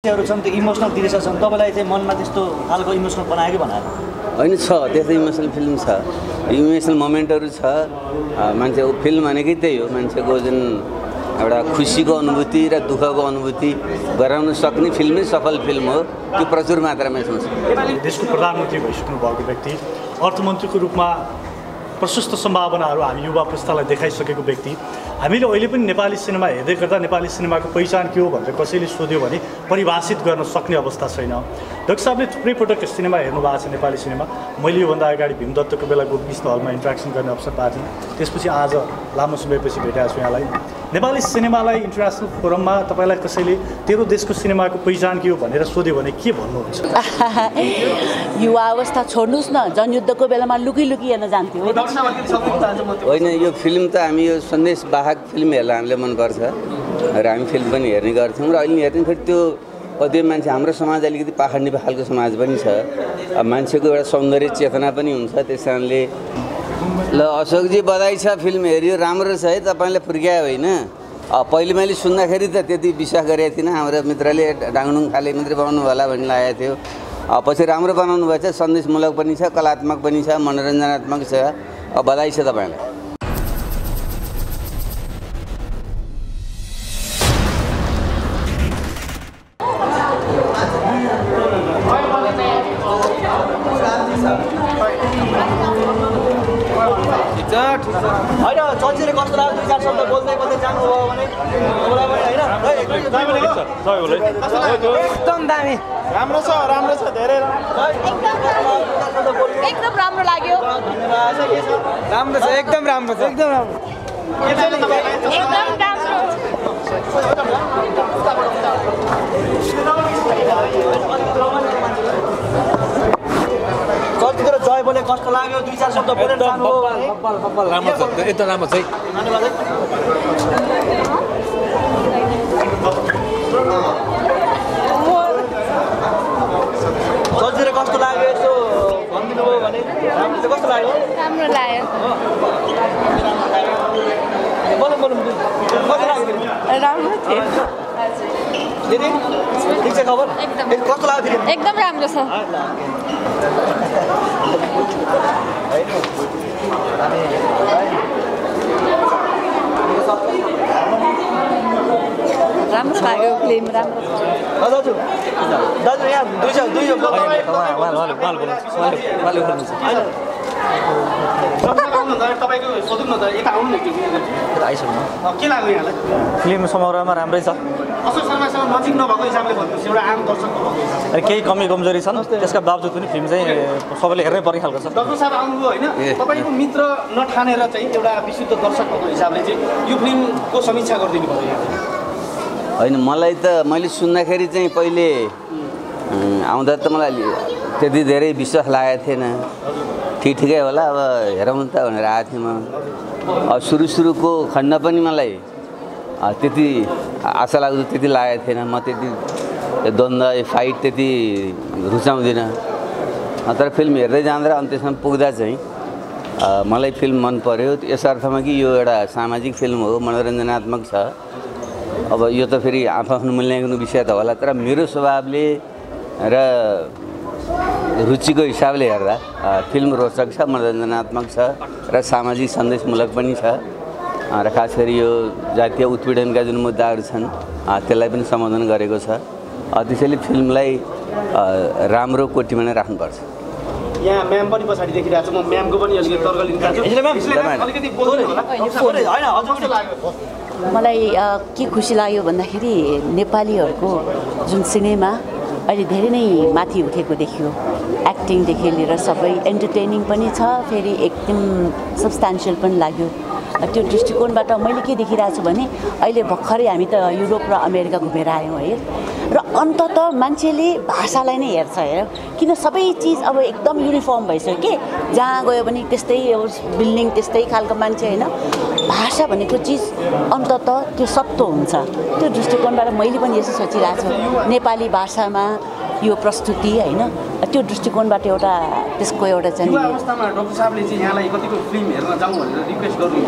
छन् त्यो इमोसनल दृश्य छन् तपाईलाई चाहिँ मनमा त्यस्तो खालको इमोसनल बनायो कि बनायो हैन छ त्यस्तो इमोसनल फिल्म छ इमोसनल मोमेन्टहरु छ मान्छेको फिल्म भनेकै त्यही हो मान्छेको जुन एउटा खुसीको अनुभूति र दुःखको अनुभूति गराउन सक्ने फिल्मै सफल फिल्म हो त्यो प्रचुर मात्रामा छ देशको प्रधानमन्त्री भइसक्नु भएको व्यक्ति अर्थमन्त्रीको रूपमा प्रशस्त सम्भावनाहरू हामी युवा पुस्तालाई देखाइसकेको व्यक्ति हामीले अहिले पनि नेपाली सिनेमा हेर्दै गर्दा नेपाली सिनेमाको पहिचान के हो भनेर कसैले सोध्यो भने परिभाषित गर्न सक्ने अवस्था छैन डाक्टर साहबले थुप्रै पटक सिनेमा हेर्नु भएको छ नेपाली सिनेमा मैले योभन्दा अगाडि भीमदत्तको बेला गोपकृष्ण हलमा इन्ट्रेक्सन गर्ने अवसर पाएको थिएँ त्यसपछि आज लामो समयपछि भेटेको छु यहाँलाई नेपाली सिनेमालाई इन्टरनेसनल फोरममा तपाईँलाई कसैले तेरो देशको सिनेमाको पहिचान के हो भनेर सोध्यो भने के भन्नुहुन्छ युवा अवस्था छोड्नुहोस् न जनयुद्धको बेलामा लुकी लुकी हेर्न जान्थ्यो होइन यो फिल्म त हामी यो सन्देश वाहक फिल्म हेर्न हामीलाई मनपर्छ र हामी फिल्म पनि हेर्ने गर्थ्यौँ र अहिले हेर्ने फेरि त्यो कति मान्छे हाम्रो समाज अलिकति पाखण्डी खालको समाज पनि छ अब मान्छेको एउटा सौन्दर्य चेतना पनि हुन्छ त्यस कारणले ल अशोकजी बधाई छ फिल्म हेऱ्यो राम्रो छ है तपाईँले फुर्क्यायो होइन पहिले मैले सुन्दाखेरि त त्यति विश्वास गरेको थिइनँ हाम्रो मित्रले डाङडुङ खाले मात्रै बनाउनु होला भन्ने लागेको थियो पछि राम्रो बनाउनु भएको छ सन्देशमूलक पनि छ कलात्मक पनि छ मनोरञ्जनात्मक छ बधाई छ तपाईँलाई होइन चलचित्र कस्तो लाग्यो दुई चार शब्द बोल्दै बोल्दै जानुभयो भने एकदम दामी राम्रो छ धेरै एकदम राम्रो लाग्यो राम्रो छ एकदम राम्रो छ एकदम राम्रो चलचित्र जय बोले कस्तो लाग्यो दुई चार शब्द बोलेर जानुभयो राम्रो छ एकदम राम्रो छ चलचित्र कस्तो लाग्यो यसो भनिदिनु भयो भने राम्रो कस्तो लाग्यो राम्रो लाग्यो बोलौँ कस्तो लाग्यो राम्रो थियो दिदी ठिक छ खबर कस्तो लाग्यो एकदम राम्रो छ राम्रो लाग्यो फिल्म राम्रो दाजु यहाँ दुई तपाईको सोध्नु न त यता आउनु न के लाग्यो यहाँलाई फिल्म समग्रमा राम्रै छ अशोक शर्मासँग नजिक नभएको हिसाबले भन्नुहोस् एउटा आम दर्शकको हिसाबले केही कमी कमजोरी छन् त्यसका बावजुद पनि फिल्म चाहिँ सबैले हेर्नै पर्ने खालको छ डाक्टर साहब आउनुभयो होइन तपाईँको मित्र नठानेर चाहिँ एउटा विशुद्ध दर्शकको हिसाबले चाहिँ यो फिल्मको समीक्षा गरिदिनु पर्यो यहाँ होइन मलाई त मैले सुन्दाखेरि चाहिँ पहिले आउँदा त मलाई त्यति धेरै विश्वास लागेको थिएन ठिकै होला अब हेरौँ त भनेर आएको थिएँ म सुरुको खण्ड पनि मलाई त्यति आशा लाग्दो त्यति लागेको थिएन म त्यति द्वन्द्व फाइट त्यति रुचाउँदिनँ तर फिल्म हेर्दै जाँदा अन्त्यसम्म पुग्दा चाहिँ मलाई फिल्म मन पर्यो यस अर्थमा कि यो एउटा सामाजिक फिल्म हो मनोरञ्जनात्मक छ अब यो त फेरि आफ्नो मूल्याङ्कनको विषय त होला तर मेरो स्वभावले र रुचिको हिसाबले हेर्दा फिल्म रोचक छ मनोरञ्जनात्मक छ र सामाजिक सन्देशमूलक पनि छ र खास गरी यो जातीय उत्पीडनका जुन मुद्दाहरू छन् त्यसलाई पनि सम्बोधन गरेको छ त्यसैले फिल्मलाई राम्रो कोटीमा नै राख्नुपर्छ यहाँ म्याम पनि पछाडि देखिरहेको छ म म्यामको पनि अलिकति तर्क लिन चाहन्छु मलाई के खुसी लाग्यो भन्दाखेरि नेपालीहरूको जुन सिनेमा अहिले धेरै नै माथि उठेको देखियो एक्टिङदेखि लिएर सबै एन्टरटेनिङ पनि छ फेरि एकदम सब्सटेन्सियल पनि लाग्यो त्यो दृष्टिकोणबाट मैले के देखिरहेको छु भने अहिले भर्खरै हामी त युरोप र अमेरिका घुमेर आयौँ है र अन्तत मान्छेले भाषालाई नै हेर्छ हेर किन सबै चिज अब एकदम युनिफर्म भइसक्यो के जहाँ गयो भने त्यस्तै बिल्डिङ त्यस्तै खालको मान्छे होइन भाषा भनेको चिज अन्तत त्यो सत्य हुन्छ त्यो दृष्टिकोणबाट मैले पनि यसो सोचिरहेको छु नेपाली भाषामा यो प्रस्तुति होइन त्यो दृष्टिकोणबाट एउटा त्यसको एउटा चाहिँ युवा अवस्थामा डाक्टर साहबले चाहिँ यहाँलाई कतिको फिल्म हेर्न जाउँ भनेर रिक्वेस्ट गर्नुहुन्छ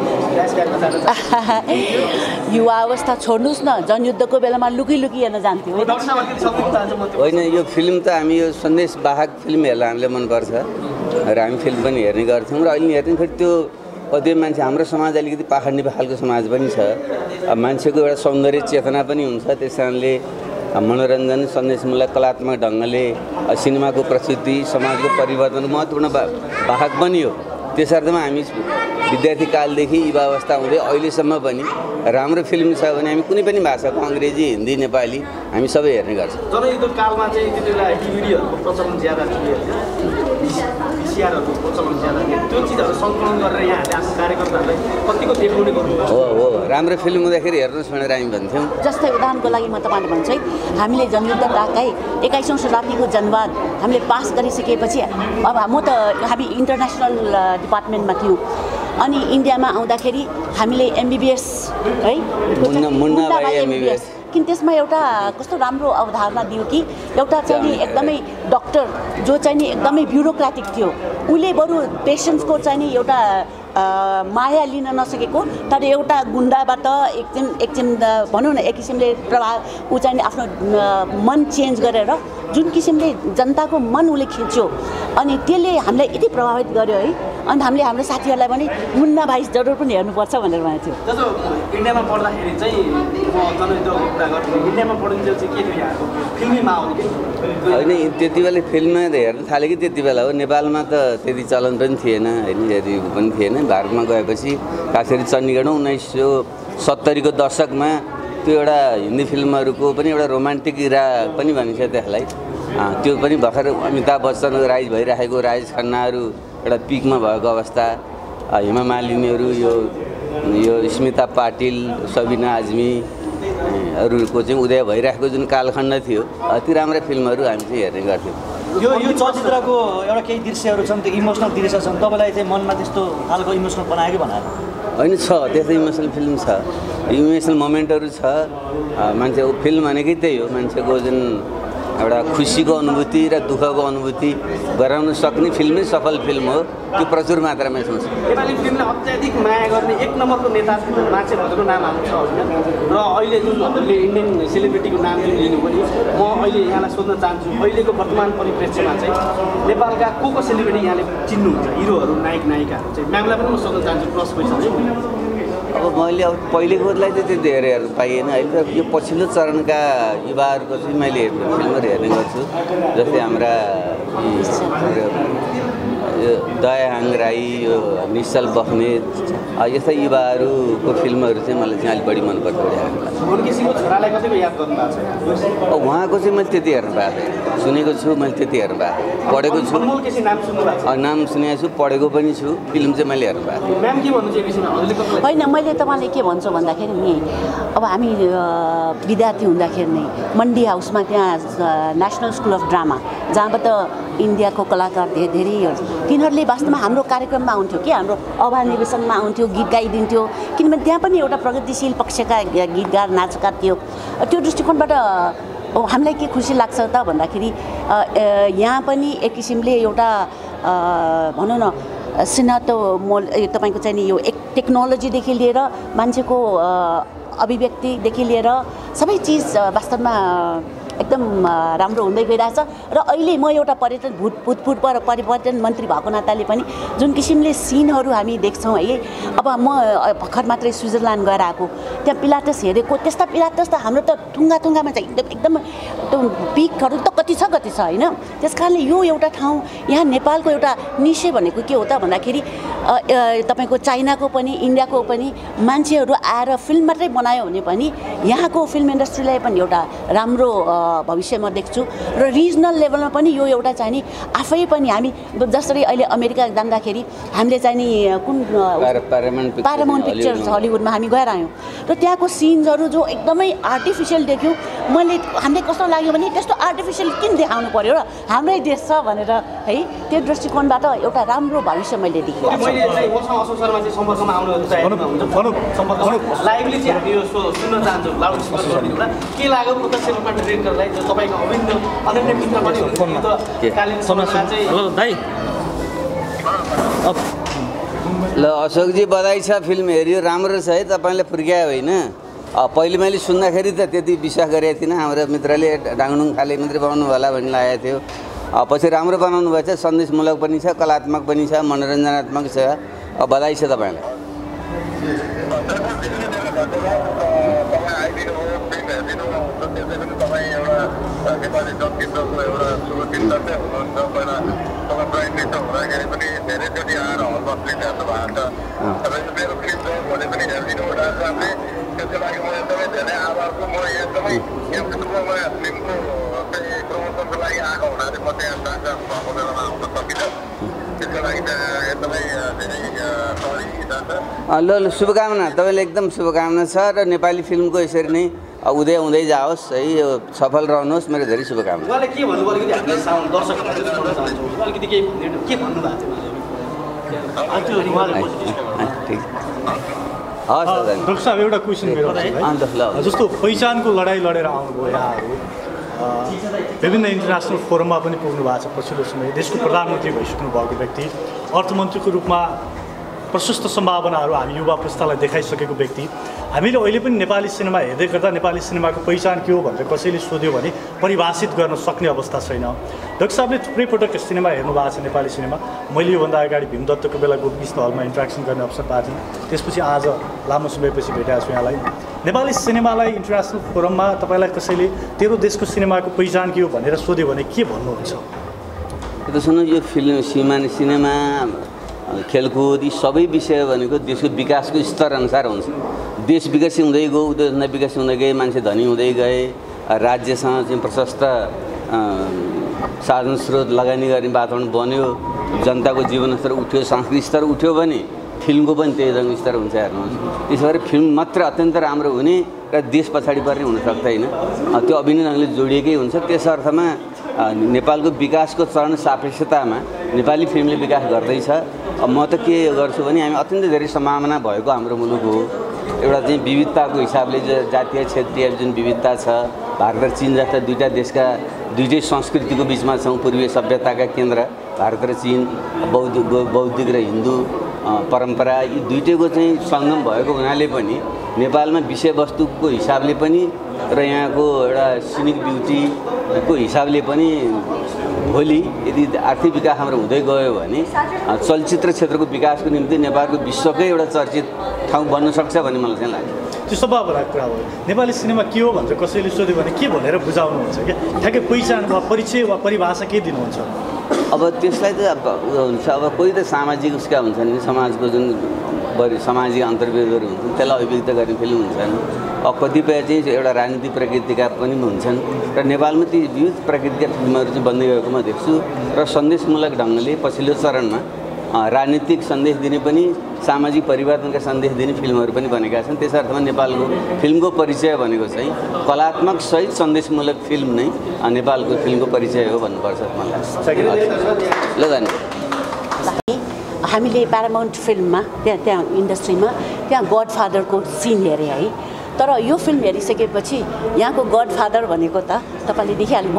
अलिकति युवा अवस्था छोड्नुहोस् न जनयुद्धको बेलामा लुकी हेर्न जान्थ्यो डाक्टर साहब अलिकति सक्नु चाहन्छ म त्यो होइन यो फिल्म त हामी यो सन्देशवाहक फिल्म हेर्न हामीलाई मनपर्छ र हामी फिल्म पनि हेर्ने गर्थ्यौँ र अहिले हेर्ने फेरि त्यो कति मान्छे हाम्रो समाज अलिकति पाखण्डी खालको समाज पनि छ मान्छेको एउटा सौन्दर्य चेतना पनि हुन्छ त्यस कारणले मनोरञ्जन सन्देशमूलक कलात्मक ढङ्गले सिनेमाको प्रस्तुति समाजको परिवर्तनको महत्त्वपूर्ण वाहक पनि हो त्यसर्थमा हामी विद्यार्थी कालदेखि युवा अवस्था हुँदै अहिलेसम्म पनि राम्रो फिल्म छ भने हामी कुनै पनि भाषाको अङ्ग्रेजी हिन्दी नेपाली हामी सबै हेर्ने गर्छौँ जनयुद्ध कालमा चाहिँ त्यति बेला डिभिडीहरूको प्रचलन ज्यादा थियो भिसिआरहरूको प्रचलन ज्यादा थियो त्यो चिजहरू सङ्कलन गरेर यहाँहरूले आफ्नो कार्यकर्ताहरूलाई कतिको देखाउने गर्नुभयो हो राम्रो फिल्म हुँदाखेरि हेर्नुहोस् भनेर हामी भन्थ्यौँ जस्तै उदाहरणको लागि म तपाईँले भन्छु है हामीले जनयुद्ध ताकाई 21औं शताब्दीको जनवाद हामीले पास गरिसकेपछि अब हामी इन्टरनेसनल डिपार्टमेन्टमा थियौँ अनि इन्डियामा आउँदाखेरि हामीले एमबिबिएस है मुन्नाबाई MBBS किन त्यसमा एउटा कस्तो राम्रो अवधारणा दियो कि एउटा चाहिँ नि एकदमै डक्टर जो चाहिँ नि एकदमै ब्युरोक्रेटिक थियो उसले बरु पेसेन्ट्सको चाहिँ नि एउटा माया लिन नसकेको तर एउटा गुन्डाबाट एकछिन भनौँ न एक किसिमले प्रभाव ऊ चाहिँ आफ्नो मन चेन्ज गरेर जुन किसिमले जनताको मन उसले खिच्यो अनि त्यसले हामीलाई यति प्रभावित गर्यो है अनि हामीले हाम्रो साथीहरूलाई पनि मुन्ना भाइ जरुर पनि हेर्नुपर्छ भनेर भनेको थियो जस्तो इन्डियामा पढ्दाखेरि चाहिँ म जनयुद्धको कुरा गर्छु इन्डियामा पढिन्थ्यो चाहिँ के थियो यहाँको फिल्मी माहौल होइन त्यति बेला फिल्ममा हेर्न थाले कि त्यति बेला हो नेपालमा त त्यति चलन पनि थिएन होइन यति पनि थिएन भारतमा गएपछि खास गरी चण्डीगढमा 1970को दशकमा त्यो एउटा हिन्दी फिल्महरूको पनि एउटा रोमान्टिक इरा पनि भनिन्छ त्यसलाई त्यो पनि भर्खर अमिताभ बच्चनको राइज भइराखेको राजेश खन्नाहरू एउटा पिकमा भएको अवस्था हेमा मालिनीहरू यो स्मिता पाटिल सबिना आजमी हरूको चाहिँ उदय भइरहेको जुन कालखण्ड थियो ती राम्रा फिल्महरू हामी चाहिँ हेर्ने गर्थ्यौँ यो चलचित्रको एउटा केही दृश्यहरू छन् त्यो इमोसनल दृश्य छन् तपाईँलाई चाहिँ मनमा त्यस्तो खालको इमोसनल बनायो कि बनाएर होइन छ त्यस्तै इमोसनल फिल्म छ इमोसनल मोमेन्टहरू छ मान्छेको फिल्म भनेकै त्यही हो मान्छेको जुन एउटा खुसीको अनुभूति र दुःखको अनुभूति गराउन सक्ने फिल्मै सफल फिल्म हो त्यो प्रचुर मात्रामा छ नेपाली फिल्मलाई अत्याधिक माया गर्ने एक नम्बरको नेता मान्छेहरूको नाम आउँछ होइन र अहिले जुनहरूले इन्डियन सेलिब्रिटीको नाम जुन लिनु पनि म अहिले यहाँलाई सोध्न चाहन्छु अहिलेको वर्तमान परिप्रेक्ष्यमा चाहिँ नेपालका को सेलिब्रिटी यहाँले चिन्नुहुन्छ हिरोहरू नायक नायिकाहरू चाहिँ म्यामलाई पनि म सोध्न चाहन्छु प्लस क्वेसन है अब मैले अब पहिलेकोलाई चाहिँ त्यति धेरै हेर्नु पाइएन अहिले त यो पछिल्लो चरणका युवाहरूको चाहिँ मैले फिल्महरू हेर्ने गर्छु जस्तै हाम्रा यो दयाहाङ राई यो निश्चल बस्नेत यस्ता युवाहरूको फिल्महरू चाहिँ मलाई चाहिँ अलिक बढी मनपर्छ अब उहाँको चाहिँ मैले त्यति हेर्नु पाएको थिएँ सुनेको छु मैले त्यति हेर्नु पाएको पढेको छु नाम सुनेको छु पढेको पनि छु फिल्म चाहिँ मैले हेर्नु पाएको होइन मैले तपाईँलाई के भन्छु भन्दाखेरि नि अब हामी विद्यार्थी हुँदाखेरि नै मन्डी हाउसमा त्यहाँ नेसनल स्कुल अफ ड्रामा जहाँबाट इन्डियाको कलाकार धेरै तिनीहरूले वास्तवमा हाम्रो कार्यक्रममा आउँथ्यो कि हाम्रो अभानिवेशनमा आउँथ्यो गीत गाइदिन्थ्यो किनभने त्यहाँ पनि एउटा प्रगतिशील पक्षका गीतकार नाचकार थियो त्यो दृष्टिकोणबाट हामीलाई के खुसी लाग्छ त भन्दाखेरि यहाँ पनि एक किसिमले एउटा भनौँ न सिनातो मोल तपाईँको चाहिँ नि यो एक टेक्नोलोजीदेखि लिएर मान्छेको अभिव्यक्तिदेखि लिएर सबै चिज वास्तवमा एकदम राम्रो हुँदै गइरहेछ र अहिले म एउटा भूतपूर्व परिवर्तन मन्त्री भएको नाताले पनि जुन किसिमले सिनहरू हामी देख्छौँ है अब म भर्खर मात्रै स्विजरल्यान्ड गएर आएको त्यहाँ पिलाटस हेरेको त्यस्ता पिलाटस त हाम्रो त थुङ्गामा चाहिँ एकदम त्यो पिकहरू त कति छ होइन त्यस कारणले यो एउटा ठाउँ यहाँ नेपालको एउटा निशे भनेको के हो त भन्दाखेरि तपाईँको चाइनाको पनि इन्डियाको पनि मान्छेहरू आएर फिल्म मात्रै बनायो भने पनि यहाँको फिल्म इन्डस्ट्रीलाई पनि एउटा राम्रो भविष्य म देख्छु र रिजनल लेभलमा पनि यो एउटा चाहिँ नि आफै पनि हामी जसरी अहिले अमेरिका जाँदाखेरि हामीले चाहिँ नि कुन प्यारामाउन्ट पिक्चर्स हलिउडमा हामी गएर आयौँ र त्यहाँको सिन्सहरू जो एकदमै आर्टिफिसियल देख्यौँ हामीले कस्तो लाग्यो भने त्यस्तो आर्टिफिसियल किन देखाउनु पर्यो र हाम्रै देश छ भनेर है त्यो दृष्टिकोणबाट एउटा राम्रो भविष्य मैले देखेँ लाइभली चाहिँ हामी सुन्न चाहन्छौँ लाउड स्पिकर के लाग्यो प्रत्यक्ष रूपमा डिरेक्टरलाई जो तपाईँको अभिन्न अनन्य मित्र पनि हुनुहुन्छ कालीन समाजमा चाहिँ। हेलो दाइ ल अशोकजी बधाई छ, फिल्म हेऱ्यो, राम्रो छ है, तपाईँले फुर्क्यायो होइन। पहिले मैले सुन्दाखेरि त त्यति विश्वास गरेको थिइनँ, हाम्रो मित्रले डाङडुङ खाले मात्रै बनाउनु होला भन्ने लागेको थियो। पछि राम्रो बनाउनु भएछ, सन्देशमूलक पनि छ, कलात्मक पनि छ, मनोरञ्जनात्मक छ। बधाई छ तपाईँलाई। नेपाली चलचित्रको एउटा शुभचिन्तक नै हुनुहुन्छ। पहिला तपाईँ प्राइम मिनिस्टर हुँदाखेरि पनि धेरैचोटि आएर हल बस्ने हेर्नु भएको छ। तपाईँको मेरो फिल्म छ भने पनि हेरिदिनु भएको छ। त्यसको लागि म एकदमै धेरै आभार छु। म एकदमै यो फिल्मको चाहिँ प्रमोसनको लागि आएको हुनाले म त्यहाँ डाक्टर भएको बेलामा आउन सकिनँ। त्यसको लागि एकदमै धेरै सरी डाक्टर। ल ल शुभकामना, तपाईँले एकदम शुभकामना छ र नेपाली फिल्मको यसरी नै उदय हुँदै जाओस् है, सफल रहनुहोस्, मेरो धेरै शुभकामना। उहाँले के भन्नुभयो अलिकति हामीले साउन्ड दर्शकहरूले सुनाउन चाहन्छौँ, अलिकति के भन्नुभएको थियो ठिक हस् डाक्टर साहब एउटा क्वेसन मेरो जस्तो पहिचानको लडाइँ लडेर आउनुभयो यहाँहरू, विभिन्न इन्टरनेसनल फोरममा पनि पुग्नु भएको छ। पछिल्लो समय देशको प्रधानमन्त्री भइसक्नु भएको व्यक्ति, अर्थमन्त्रीको रूपमा प्रशस्त सम्भावनाहरू हामी युवा पुस्तालाई देखाइसकेको व्यक्ति, हामीले अहिले पनि नेपाली सिनेमा हेर्दै गर्दा नेपाली सिनेमाको पहिचान के हो भनेर कसैले सोध्यो भने परिभाषित गर्न सक्ने अवस्था छैन। डाक्टर साहबले थुप्रै पटक सिनेमा हेर्नु भएको छ नेपाली सिनेमा। मैले योभन्दा अगाडि भीमदत्तको बेला गोपकृष्ण हलमा इन्ट्रेक्सन गर्ने अवसर पाएको थिएँ, त्यसपछि आज लामो समयपछि भेटेको छु यहाँलाई। नेपाली सिनेमालाई इन्टरनेसनल फोरममा तपाईँलाई कसैले तेरो देशको सिनेमाको पहिचान के हो भनेर सोध्यो भने के भन्नुहुन्छ? त्यो सुन्नु, यो फिल्म सिनेमा खेलकुद यी सबै विषय भनेको देशको विकासको स्तर अनुसार हुन्छ। देश विकसित हुँदै गयो, उद्योगमा विकसित हुँदै गए, मान्छे धनी हुँदै गए, राज्यसँग चाहिँ प्रशस्त साधन स्रोत लगानी गर्ने वातावरण बन्यो, जनताको जीवनस्तर उठ्यो, सांस्कृतिक स्तर उठ्यो भने फिल्मको पनि त्यही रङ स्तर हुन्छ हेर्नुहोस्। त्यसो भएर फिल्म मात्र अत्यन्त राम्रो हुने र देश पछाडि पर्ने हुन सक्दैन, त्यो अभिनय ढङ्गले जोडिएकै हुन्छ। त्यस अर्थमा नेपालको विकासको चरण सापेक्षतामा नेपाली फिल्मले विकास गर्दैछ। म त के गर्छु भने हामी अत्यन्त धेरै सम्भावना भएको हाम्रो मुलुक हो। एउटा चाहिँ विविधताको हिसाबले जातीय क्षेत्रीय जुन विविधता छ, भारत र चीन जस्ता दुईटा देशका दुईटै संस्कृतिको बिचमा छौँ। पूर्वीय सभ्यताका केन्द्र भारत र चीन, बौद्धिक र हिन्दू परम्परा, यी दुईटैको चाहिँ सङ्गम भएको हुनाले पनि नेपालमा विषयवस्तुको हिसाबले पनि र यहाँको एउटा सिनिक ब्युटीको हिसाबले पनि भोलि यदि आर्थिक विकास हाम्रो हुँदै गयो भने चलचित्र क्षेत्रको विकासको निम्ति नेपालको विश्वकै एउटा चर्चित ठाउँ बन्न सक्छ भन्ने मलाई चाहिँ लाग्छ। त्यो स्वाभाविक कुरा हो। नेपाली सिनेमा के हो भनेर कसैले सोध्यो भने के भनेर बुझाउनुहुन्छ क्या? ठ्याक्कै पहिचान वा परिचय वा परिभाषा के दिनुहुन्छ? अब त्यसलाई त अब हुन्छ, अब कोही त सामाजिक उसका हुन्छन् नि, समाजको जुन सामाजिक अन्तर्वेदहरू हुन्छन् त्यसलाई अभिव्यक्त गर्ने फिल्म हुन्छन्। अब कतिपय चाहिँ एउटा राजनीतिक प्रकृतिका पनि हुन्छन् र नेपालमा ती विविध प्रकृतिका फिल्महरू चाहिँ बन्दै गएको म देख्छु र सन्देशमूलक ढङ्गले पछिल्लो चरणमा राजनीतिक सन्देश दिने पनि सामाजिक परिवर्तनका सन्देश दिने फिल्महरू पनि बनेका छन्। त्यस अर्थमा नेपालको फिल्मको परिचय भनेको चाहिँ कलात्मक सहित सन्देशमूलक फिल्म नै नेपालको फिल्मको परिचय हो भन्नुपर्छ मलाई लाग्छ। ल धन्यवाद। हामीले प्यारामाउन्ट फिल्ममा त्यहाँ इन्डस्ट्रीमा त्यहाँ गडफादरको सिन हेरेँ है। तर यो फिल्म हेरिसकेपछि यहाँको गडफादर भनेको त तपाईँले देखिहाल्नुभयो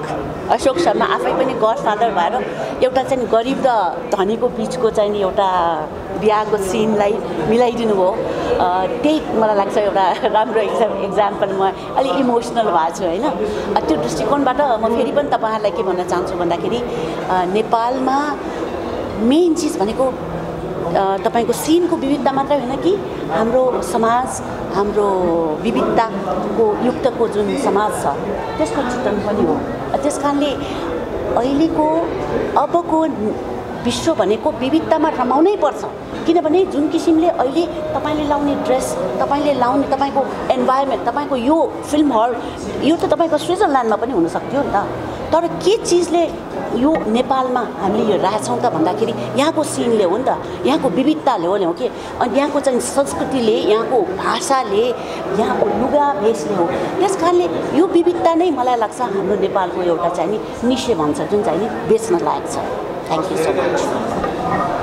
अशोक शर्मा आफै पनि गडफादर भएर एउटा चाहिँ गरिब र धनीको बिचको चाहिँ नि एउटा बिहाको सिनलाई मिलाइदिनु भयो। त्यही मलाई लाग्छ एउटा राम्रो एक्जाम्पल। म अलिक इमोसनल भएको छु होइन। त्यो दृष्टिकोणबाट म फेरि पनि तपाईँहरूलाई के भन्न चाहन्छु भन्दाखेरि नेपालमा मेन चिज भनेको तपाईँको सिनको विविधता मात्रै होइन कि हाम्रो समाज, हाम्रो विविधताको युक्तको जुन समाज छ त्यसको चित्रण पनि हो। त्यस कारणले अहिलेको अबको विश्व भनेको विविधतामा रमाउनै पर्छ। किनभने जुन किसिमले अहिले तपाईँले लाउने ड्रेस, तपाईँले लाउने तपाईँको इन्भाइरोमेन्ट, तपाईँको यो फिल्म हल, यो त तपाईँको स्विजरल्यान्डमा पनि हुनसक्थ्यो नि त। तर के चिजले यो नेपालमा हामीले यो राखेछौँ त भन्दाखेरि यहाँको सिनले हो नि त, यहाँको विविधताले हो कि, अनि यहाँको चाहिँ संस्कृतिले, यहाँको भाषाले, यहाँको लुगा भेषले हो। त्यस कारणले यो विविधता नै मलाई लाग्छ हाम्रो नेपालको एउटा चाहिँ नि निश्चय भन्छ जुन चाहिँ नि बेच्न लायक छ। Thank you so much.